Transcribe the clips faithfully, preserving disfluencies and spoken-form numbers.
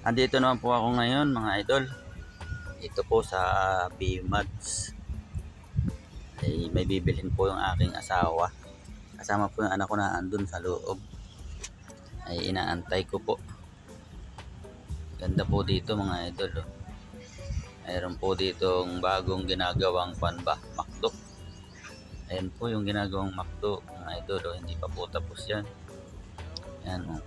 Andito naman po ako ngayon mga idol. Ito po sa B-Mads. Ay may bibilhin po yung aking asawa. Kasama po yung anak ko na andun sa loob. Ay inaantay ko po. Ganda po dito mga idol. Oh. Mayroon po ditong bagong ginagawang panba, McDo. Ayan po yung ginagawang McDo mga idol. Oh. Hindi pa po tapos yan. Ayan o. Oh.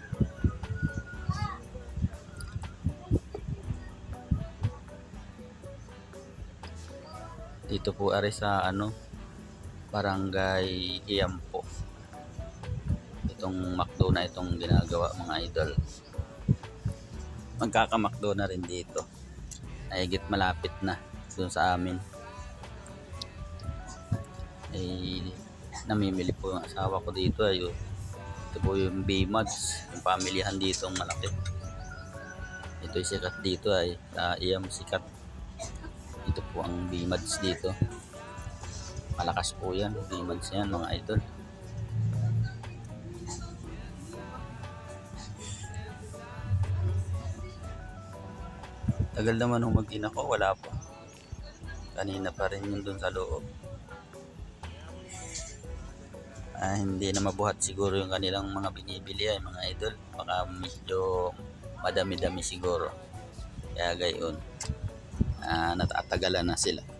Dito po ari sa ano, Barangay Hiyampo. Itong McDo na itong ginagawa mga idol. Magkaka-McDo na rin dito. Ayigit malapit na doon sa amin. Ay namimili po yung asawa ko dito. Ay, ito po yung B-Mads, yung pamilyahan dito ang malaki. Ito yung sikat dito ay sa Iyam sikat. Ito po ang B-Mads dito. Malakas po yan, B-Mads yan mga idol. Tagal naman nung mag-in ako, wala pa. Kanina pa rin yun dun sa loob. Ah, hindi na mabuhat siguro yung kanilang mga binibili ay mga idol. Baka medyo madami-dami siguro. Kaya gayon. Ah, natatagalan na sila.